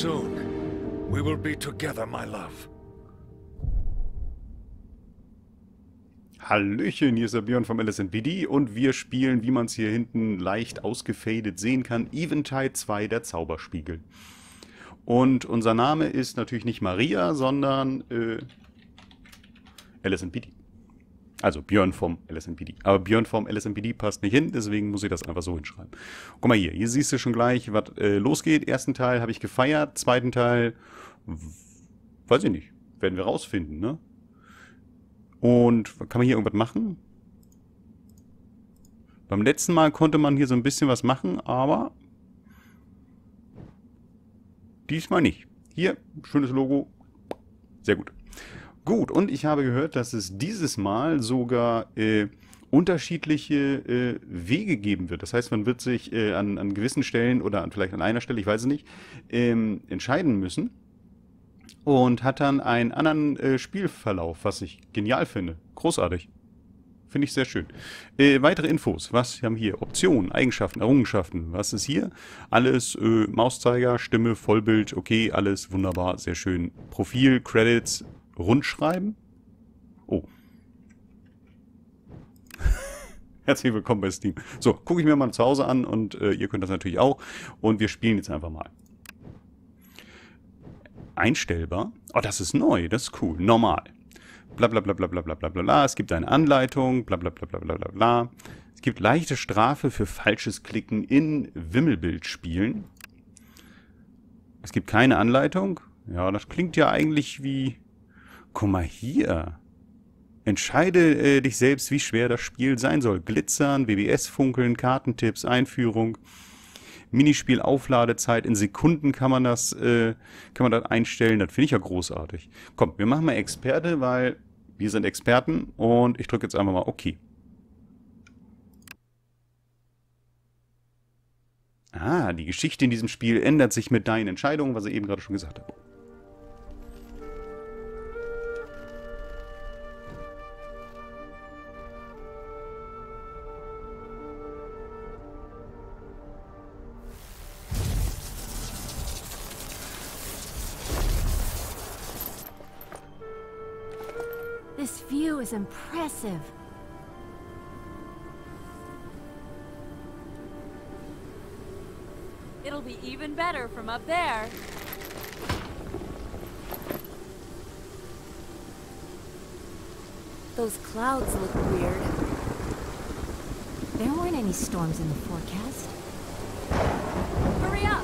soon. We will be together, my love. Hallöchen, hier ist der Björn vom LSNPD und wir spielen, wie man es hier hinten leicht ausgefadet sehen kann, Eventide 2, der Zauberspiegel. Und unser Name ist natürlich nicht Maria, sondern LSNPD. Also Björn vom LSNPD. Aber Björn vom LSNPD passt nicht hin, deswegen muss ich das einfach so hinschreiben. Guck mal hier siehst du schon gleich, was losgeht. Ersten Teil habe ich gefeiert, zweiten Teil, weiß ich nicht, werden wir rausfinden, ne? Und kann man hier irgendwas machen? Beim letzten Mal konnte man hier so ein bisschen was machen, aber diesmal nicht. Hier, schönes Logo. Sehr gut. Gut, und ich habe gehört, dass es dieses Mal sogar unterschiedliche Wege geben wird. Das heißt, man wird sich an gewissen Stellen oder vielleicht an einer Stelle, ich weiß es nicht, entscheiden müssen. Und hat dann einen anderen Spielverlauf, was ich genial finde. Großartig. Finde ich sehr schön. Weitere Infos. Was haben wir hier? Optionen, Eigenschaften, Errungenschaften. Was ist hier? Alles Mauszeiger, Stimme, Vollbild. Okay, alles wunderbar, sehr schön. Profil, Credits, Rundschreiben. Oh. Herzlich willkommen bei Steam. So, gucke ich mir mal zu Hause an und ihr könnt das natürlich auch. Und wir spielen jetzt einfach mal. Einstellbar. Oh, das ist neu. Das ist cool. Normal. Blablabla. Bla, bla, bla, bla, bla, bla. Es gibt eine Anleitung. Blablabla. Bla, bla, bla, bla, bla. Es gibt leichte Strafe für falsches Klicken in Wimmelbildspielen. Es gibt keine Anleitung. Ja, das klingt ja eigentlich wie... Guck mal hier. Entscheide dich selbst, wie schwer das Spiel sein soll. Glitzern, WBS-Funkeln, Kartentipps, Einführung... Minispiel-Aufladezeit in Sekunden kann man das einstellen. Das finde ich ja großartig. Komm, wir machen mal Experte, weil wir sind Experten und ich drücke jetzt einfach mal OK. Ah, die Geschichte in diesem Spiel ändert sich mit deinen Entscheidungen, was ich eben gerade schon gesagt habe. This view is impressive. It'll be even better from up there. Those clouds look weird. There weren't any storms in the forecast. Hurry up!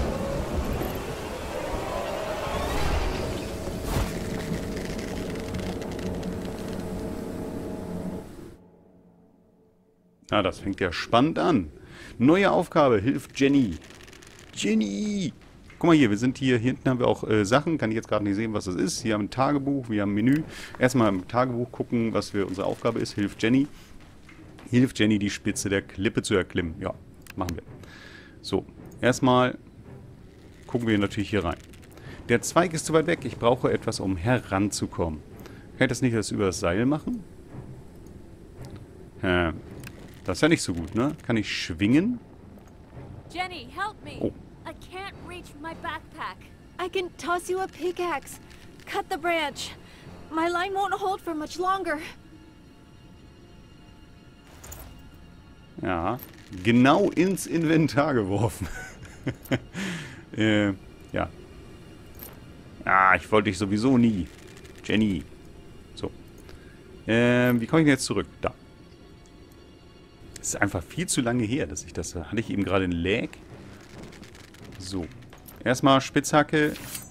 Ah, das fängt ja spannend an. Neue Aufgabe, hilf Jenny. Jenny! Guck mal hier, wir sind hier hinten haben wir auch Sachen. Kann ich jetzt gerade nicht sehen, was das ist. Hier haben wir ein Tagebuch, wir haben ein Menü. Erstmal im Tagebuch gucken, was für unsere Aufgabe ist. Hilf Jenny. Hilf Jenny, die Spitze der Klippe zu erklimmen. Ja, machen wir. So, erstmal gucken wir natürlich hier rein. Der Zweig ist zu weit weg. Ich brauche etwas, um heranzukommen. Kann ich das nicht über das Seil machen? Das ist ja nicht so gut, ne? Kann ich schwingen? Jenny, help me! Oh. I can't reach my backpack. I can toss you a pickaxe. Cut the branch. My line won't hold for much longer. Ja, genau ins Inventar geworfen. Ja. Ah, ich wollte dich sowieso nie. Jenny. So. Wie komme ich denn jetzt zurück? Da. Das ist einfach viel zu lange her, dass ich das... Hatte ich eben gerade einen Lag? So. Erstmal Spitzhacke.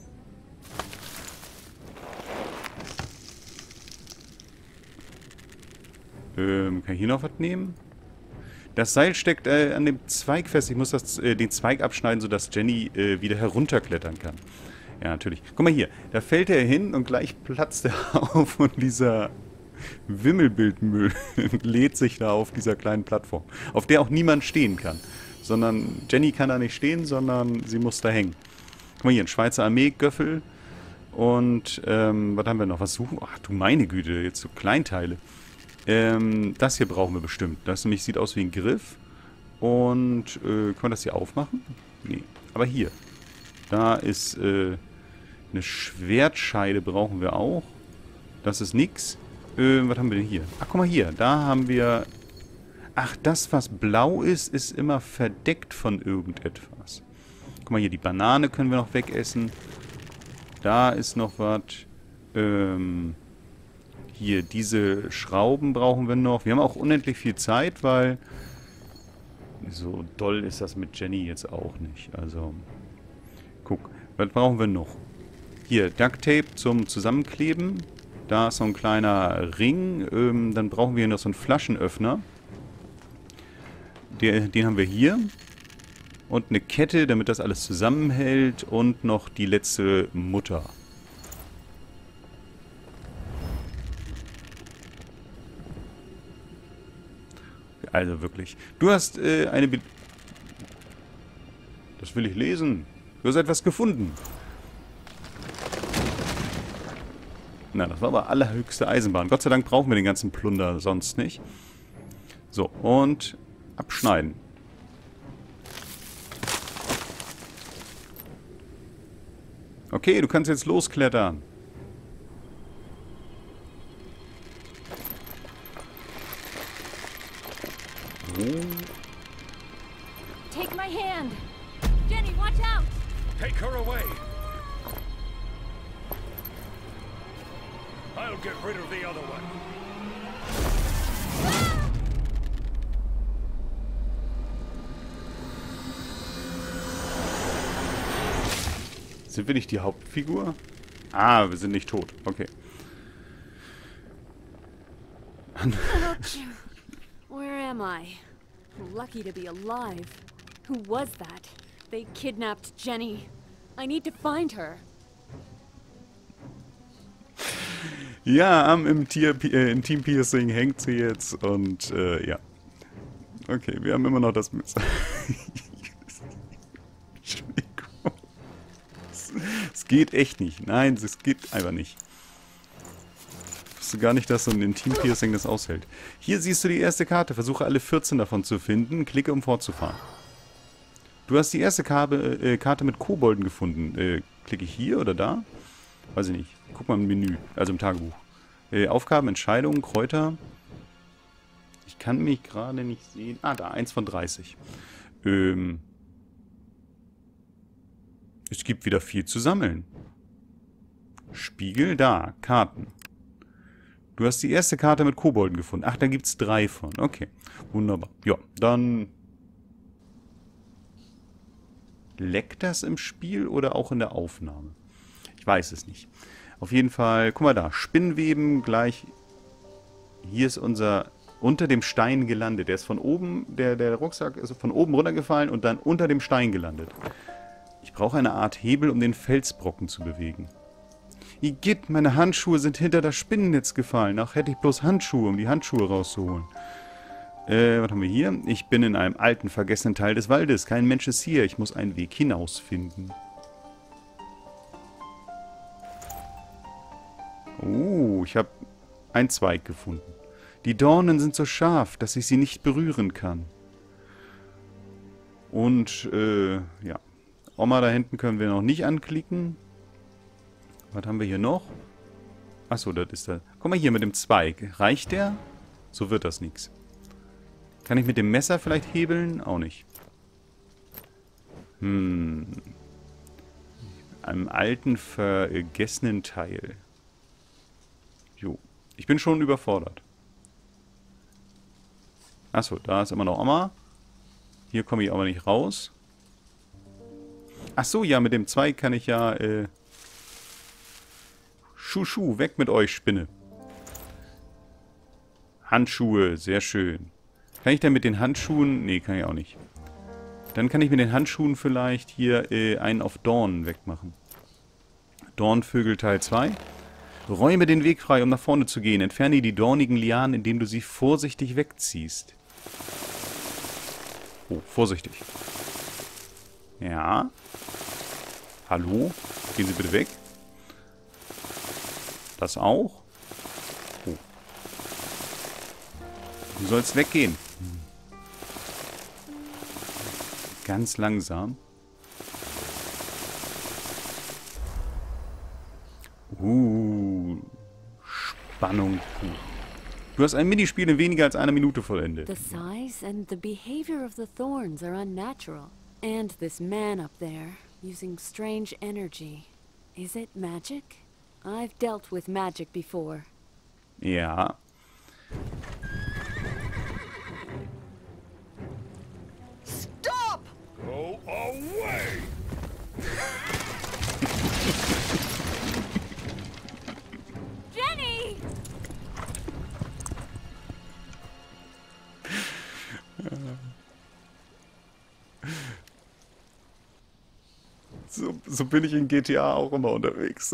Kann ich hier noch was nehmen? Das Seil steckt an dem Zweig fest. Ich muss den Zweig abschneiden, sodass Jenny wieder herunterklettern kann. Ja, natürlich. Guck mal hier. Da fällt er hin und gleich platzt er auf und dieser... Wimmelbildmüll lädt sich da auf dieser kleinen Plattform, auf der auch niemand stehen kann. Sondern Jenny kann da nicht stehen, sondern sie muss da hängen. Guck mal hier, ein Schweizer Armee-Göffel. Und, was haben wir noch? Was suchen? Ach du meine Güte, jetzt so Kleinteile. Das hier brauchen wir bestimmt. Das nämlich sieht aus wie ein Griff. Und, kann man das hier aufmachen? Nee. Aber hier. Da ist eine Schwertscheide brauchen wir auch. Das ist nix. Was haben wir denn hier? Ach, guck mal hier. Da haben wir... Ach, das, was blau ist, ist immer verdeckt von irgendetwas. Guck mal hier, die Banane können wir noch wegessen. Da ist noch was. Hier, diese Schrauben brauchen wir noch. Wir haben auch unendlich viel Zeit, weil... So doll ist das mit Jenny jetzt auch nicht. Also, guck. Was brauchen wir noch? Hier, Duct Tape zum Zusammenkleben. Da ist so ein kleiner Ring. Dann brauchen wir noch so einen Flaschenöffner. Den haben wir hier. Und eine Kette, damit das alles zusammenhält. Und noch die letzte Mutter. Also wirklich. Du hast eine... Das will ich lesen. Du hast etwas gefunden. Na, das war aber allerhöchste Eisenbahn. Gott sei Dank brauchen wir den ganzen Plunder sonst nicht. So, und abschneiden. Okay, du kannst jetzt losklettern. Take my hand. Jenny, watch out! Take her away. I'll get rid of the other one. Sind wir nicht die Hauptfigur? Ah, wir sind nicht tot. Okay. Where am I? Lucky to be alive. Who was that? They kidnapped Jenny. I need to find her. Ja, im Team Piercing hängt sie jetzt und ja. Okay, wir haben immer noch das Messer. Entschuldigung. Es geht echt nicht. Nein, es geht einfach nicht. Ich wusste gar nicht, dass so ein Intim-Piercing das aushält. Hier siehst du die erste Karte. Versuche alle 14 davon zu finden. Klicke, um fortzufahren. Du hast die erste Karte mit Kobolden gefunden. Klicke ich hier oder da? Weiß ich nicht. Guck mal im Menü, also im Tagebuch. Aufgaben, Entscheidungen, Kräuter. Ich kann mich gerade nicht sehen. Ah, da, 1 von 30. Es gibt wieder viel zu sammeln. Spiegel, da, Karten. Du hast die erste Karte mit Kobolden gefunden. Ach, da gibt es 3 von. Okay, wunderbar. Ja, dann... Leckt das im Spiel oder auch in der Aufnahme? Ich weiß es nicht. Auf jeden Fall, guck mal da, Spinnweben gleich. Hier ist unser, unter dem Stein gelandet. Der ist von oben, der Rucksack ist von oben runtergefallen und dann unter dem Stein gelandet. Ich brauche eine Art Hebel, um den Felsbrocken zu bewegen. Igitt, meine Handschuhe sind hinter das Spinnennetz gefallen. Ach, hätte ich bloß Handschuhe, um die Handschuhe rauszuholen. Was haben wir hier? Ich bin in einem alten, vergessenen Teil des Waldes. Kein Mensch ist hier. Ich muss einen Weg hinausfinden. Ich habe einen Zweig gefunden. Die Dornen sind so scharf, dass ich sie nicht berühren kann. Und, ja. Oma da hinten können wir noch nicht anklicken. Was haben wir hier noch? Achso, das ist da. Guck mal hier mit dem Zweig. Reicht der? So wird das nichts. Kann ich mit dem Messer vielleicht hebeln? Auch nicht. Einem alten, vergessenen Teil. Jo. Ich bin schon überfordert. Achso, da ist immer noch Oma. Hier komme ich aber nicht raus. Achso, ja, mit dem Zweig kann ich ja, Schuh, weg mit euch, Spinne. Handschuhe, sehr schön. Kann ich denn mit den Handschuhen... Nee, kann ich auch nicht. Dann kann ich mit den Handschuhen vielleicht hier einen auf Dornen wegmachen. Dornvögel Teil 2. Räume den Weg frei, um nach vorne zu gehen. Entferne die dornigen Lianen, indem du sie vorsichtig wegziehst. Oh, vorsichtig. Ja. Hallo? Gehen Sie bitte weg. Das auch. Oh. Du sollst weggehen. Ganz langsam. Spannung pur. Du hast ein Minispiel in weniger als einer Minute vollendet. The size and the behavior of the thorns are unnatural. And this man up there, using strange energy. Is it magic? I've dealt with magic before. Ja. Stop! Go away! Jenny! So bin ich in GTA auch immer unterwegs.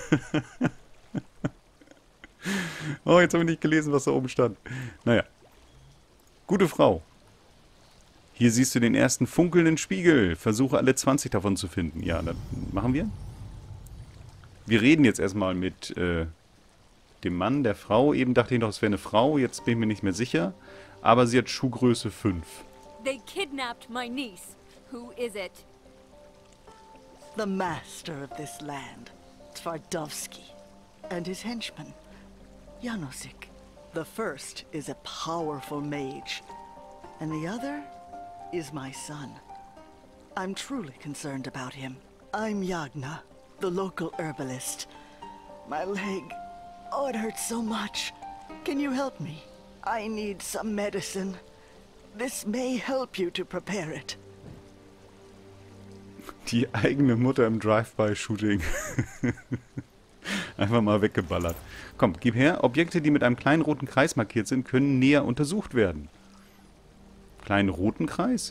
Oh, jetzt habe ich nicht gelesen, was da oben stand. Naja. Gute Frau. Hier siehst du den ersten funkelnden Spiegel. Versuche alle 20 davon zu finden. Ja, dann machen wir. Wir reden jetzt erstmal mit dem Mann, der Frau. Eben dachte ich noch, es wäre eine Frau. Jetzt bin ich mir nicht mehr sicher. Aber sie hat Schuhgröße 5. They kidnapped my niece. Who is it? The master of this land, Twardowski, and his henchman, Janosik. The first is a powerful mage, and the other is my son. I'm truly concerned about him. I'm Yagna, the local herbalist. My leg, oh, it hurts so much. Can you help me? I need some medicine. This may help you to prepare it. Die eigene Mutter im Drive-by-Shooting. Einfach mal weggeballert. Komm, gib her. Objekte, die mit einem kleinen roten Kreis markiert sind, können näher untersucht werden. Kleinen roten Kreis?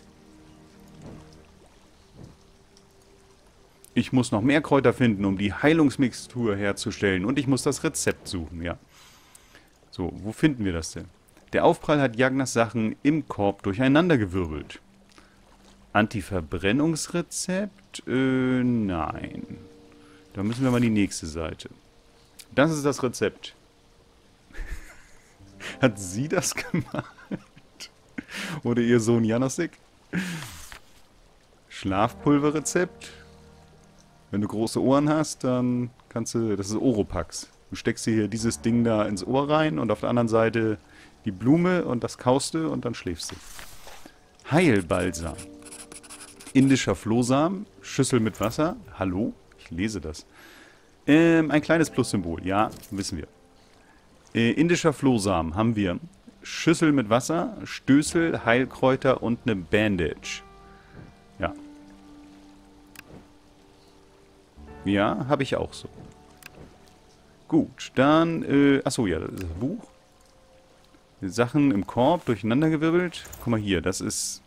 Ich muss noch mehr Kräuter finden, um die Heilungsmixtur herzustellen. Und ich muss das Rezept suchen, ja. So, wo finden wir das denn? Der Aufprall hat Jagnas Sachen im Korb durcheinandergewirbelt. Antiverbrennungsrezept? Nein. Da müssen wir mal die nächste Seite. Das ist das Rezept. Hat sie das gemacht? Oder ihr Sohn Janosik? Schlafpulverrezept. Wenn du große Ohren hast, dann kannst du... Das ist Oropax. Du steckst dir hier dieses Ding da ins Ohr rein und auf der anderen Seite die Blume und das kaust du und dann schläfst du. Heilbalsam. Indischer Flohsamen, Schüssel mit Wasser. Hallo? Ich lese das. Ein kleines Plussymbol. Ja, wissen wir. Indischer Flohsamen haben wir. Schüssel mit Wasser, Stößel, Heilkräuter und eine Bandage. Ja. Ja, habe ich auch so. Gut, dann, achso, ja, das ist das Buch. Die Sachen im Korb durcheinandergewirbelt. Guck mal hier, das ist...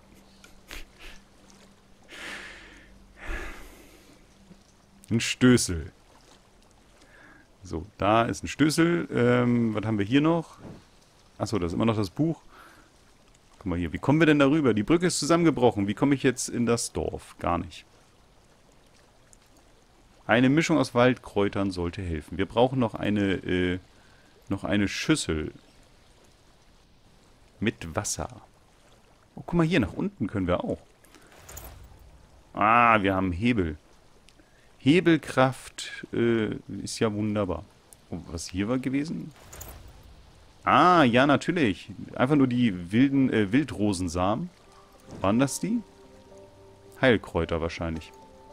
ein Stößel. So, da ist ein Stößel. Was haben wir hier noch? Achso, das ist immer noch das Buch. Guck mal hier, wie kommen wir denn darüber? Die Brücke ist zusammengebrochen. Wie komme ich jetzt in das Dorf? Gar nicht. Eine Mischung aus Waldkräutern sollte helfen. Wir brauchen noch eine Schüssel. Mit Wasser. Oh, guck mal hier, nach unten können wir auch. Ah, wir haben Hebel. Hebelkraft ist ja wunderbar. Oh, was hier war gewesen? Ah, ja, natürlich. Einfach nur die wilden Wildrosensamen. Waren das die? Heilkräuter wahrscheinlich.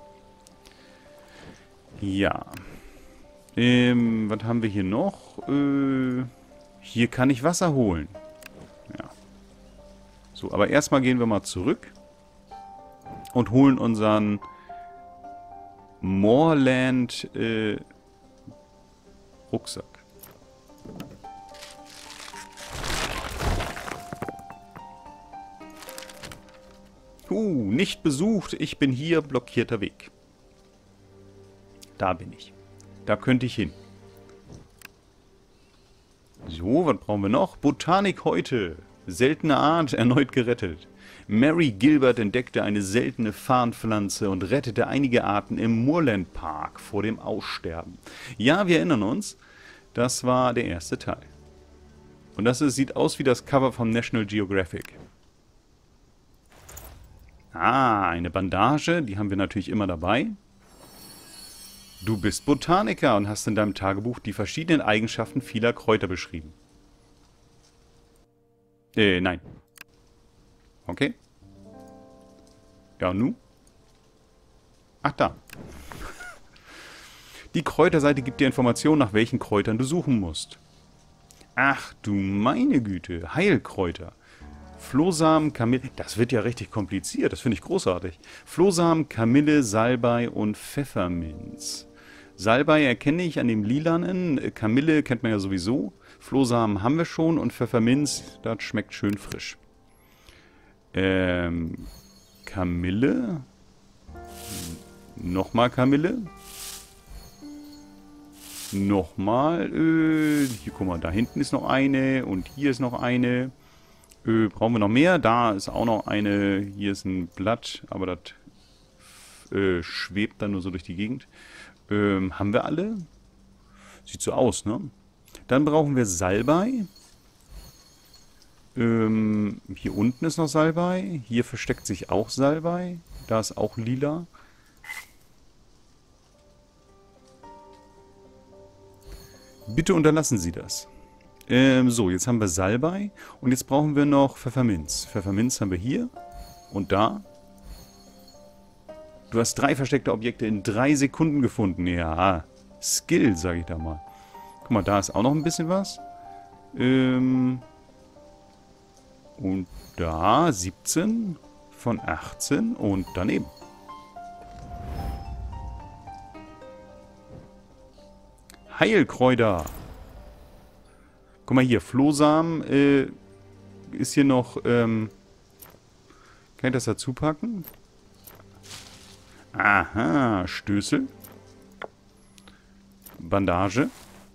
Ja. Was haben wir hier noch? Hier kann ich Wasser holen. Ja. So, aber erstmal gehen wir mal zurück. Und holen unseren... Moorland Rucksack. Nicht besucht. Ich bin hier. Blockierter Weg. Da bin ich. Da könnte ich hin. So, was brauchen wir noch? Botanik heute. Seltene Art erneut gerettet. Mary Gilbert entdeckte eine seltene Farnpflanze und rettete einige Arten im Moorland Park vor dem Aussterben. Ja, wir erinnern uns, das war der erste Teil. Und das sieht aus wie das Cover vom National Geographic. Ah, eine Bandage, die haben wir natürlich immer dabei. Du bist Botaniker und hast in deinem Tagebuch die verschiedenen Eigenschaften vieler Kräuter beschrieben. Nein. Okay. Ja, und nun? Ach, da. Die Kräuterseite gibt dir Informationen, nach welchen Kräutern du suchen musst. Ach du meine Güte. Heilkräuter. Flohsamen, Kamille... Das wird ja richtig kompliziert. Das finde ich großartig. Flohsamen, Kamille, Salbei und Pfefferminz. Salbei erkenne ich an dem Lilanen. Kamille kennt man ja sowieso. Flohsamen haben wir schon. Und Pfefferminz, das schmeckt schön frisch. Kamille. Nochmal Kamille. Nochmal. Hier, guck mal, da hinten ist noch eine. Und hier ist noch eine. Brauchen wir noch mehr? Da ist auch noch eine. Hier ist ein Blatt. Aber das schwebt dann nur so durch die Gegend. Haben wir alle? Sieht so aus, ne? Dann brauchen wir Salbei. Hier unten ist noch Salbei. Hier versteckt sich auch Salbei. Da ist auch lila. Bitte unterlassen Sie das. So, jetzt haben wir Salbei. Und jetzt brauchen wir noch Pfefferminz. Pfefferminz haben wir hier. Und da. Du hast 3 versteckte Objekte in 3 Sekunden gefunden. Ja, Skill, sage ich da mal. Guck mal, da ist auch noch ein bisschen was. Und da 17 von 18 und daneben. Heilkräuter. Guck mal hier, Flohsamen ist hier noch... kann ich das dazu packen? Aha, Stößel. Bandage.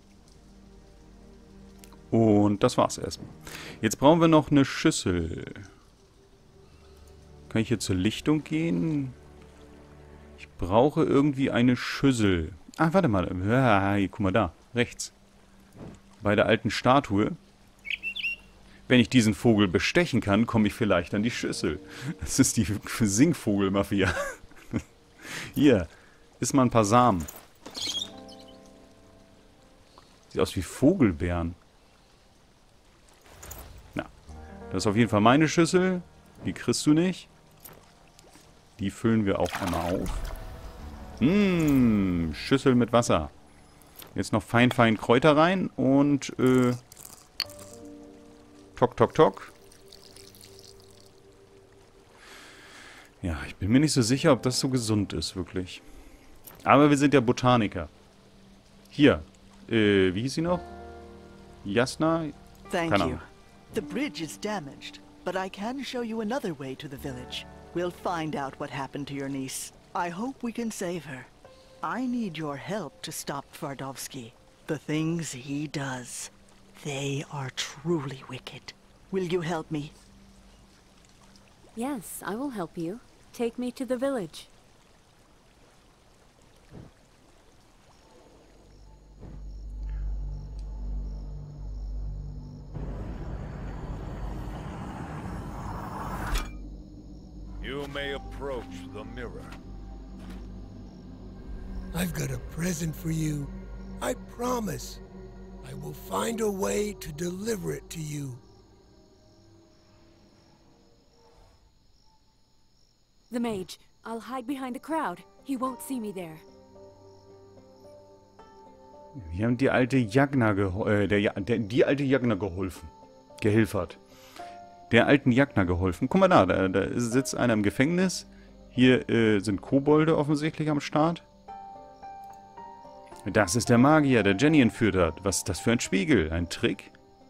Und das war's erstmal. Jetzt brauchen wir noch eine Schüssel. Kann ich hier zur Lichtung gehen? Ich brauche irgendwie eine Schüssel. Ach, warte mal. Ja, hier, guck mal da. Rechts. Bei der alten Statue. Wenn ich diesen Vogel bestechen kann, komme ich vielleicht an die Schüssel. Das ist die Singvogel-Mafia. Hier. Iss mal ein paar Samen. Sieht aus wie Vogelbeeren. Na. Das ist auf jeden Fall meine Schüssel. Die kriegst du nicht. Die füllen wir auch einmal auf. Schüssel mit Wasser. Jetzt noch fein Kräuter rein und Tok, tok, tok. Ja, ich bin mir nicht so sicher, ob das so gesund ist, wirklich. Aber wir sind ja Botaniker. Hier. Wie hieß sie noch? Jasna? Thank Keine you. Ahnung. The bridge is damaged, but I can show you another way to the village. We'll find out what happened to your niece. I hope we can save her. I need your help to stop Twardowski. The things he does, they are truly wicked. Will you help me? Yes, I will help you. Take me to the village. You may approach the mirror. I've got a present for you. I promise. I will find a way to deliver it to you. The mage. I'll hide behind the crowd. He won't see me there. Wir haben die alte Jagna die alte Jagna geholfen. Gehilfert. Der alten Jagna geholfen. Guck mal da sitzt einer im Gefängnis. Hier sind Kobolde offensichtlich am Start. Das ist der Magier, der Jenny entführt hat. Was ist das für ein Spiegel? Ein Trick?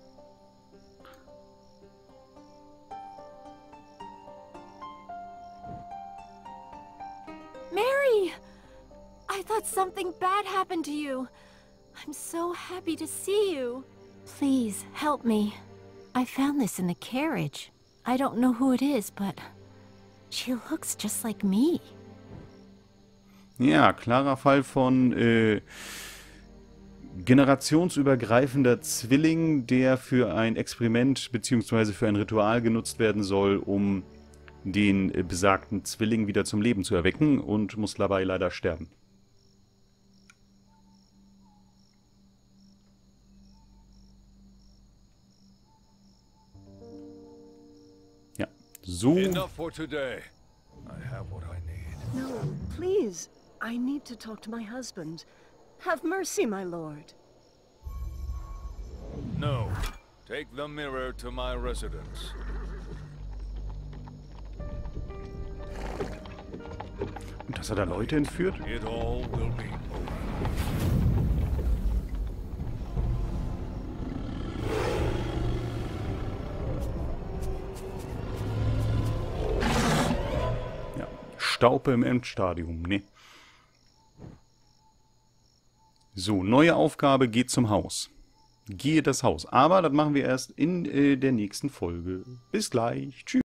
Mary! I thought something bad happened to you. I'm so happy to see you. Please, help me. I found this in the carriage. I don't know who it is, but she looks just like me. Ja, klarer Fall von generationsübergreifender Zwilling, der für ein Experiment bzw. für ein Ritual genutzt werden soll, um den besagten Zwilling wieder zum Leben zu erwecken und muss dabei leider sterben. So. Enough for today. I have what I need. No, please. I need to talk to my husband. Have mercy, my lord. No. Take the mirror to my residence. Und dass er da Leute entführt? It all will be over. Ja, Staupe im Endstadium, ne? So, neue Aufgabe, geht zum Haus. Gehe das Haus. Aber das machen wir erst in der nächsten Folge. Bis gleich. Tschüss.